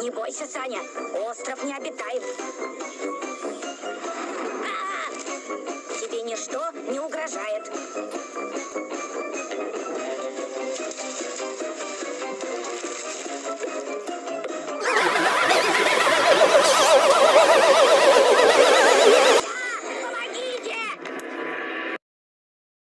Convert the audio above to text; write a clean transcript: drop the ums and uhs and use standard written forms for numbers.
Не бойся, Саня, остров необитаем. Тебе ничто не угрожает.